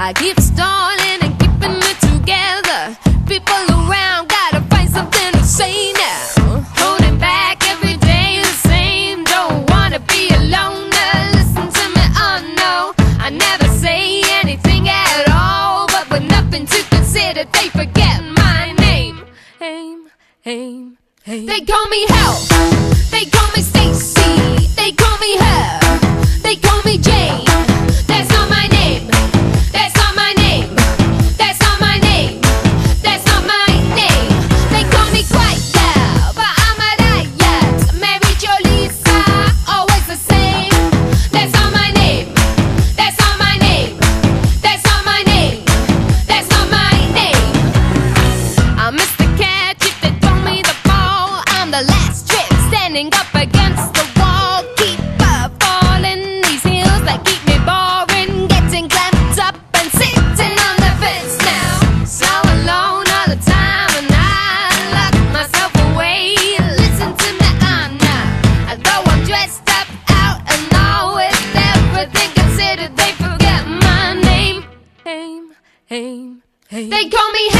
I keep stalling and keeping it together. People around gotta find something to say now. Holding back every day the same. Don't wanna be alone. Listen to me, oh no. I never say anything at all, but with nothing to consider, they forget my name. They call me Help. They call me Stacy. They call me Her. They call me Jane. That's not my name. That's not my name. That's not my name. That's not my name. They call me Quiet Girl, but I'm a riot. Mary Jo Lisa, always the same. That's not my name. That's not my name. That's not my name. That's not my name. I'm Mr. Catch if they throw me the ball. I'm the last trip standing up against the wall. Keep falling these heels that keep me boring. Getting clamped up and sitting on the fence now. So alone all the time and I lock myself away. Listen to me, I'm not. Although I'm dressed up out and all with everything considered, they forget my name. They call me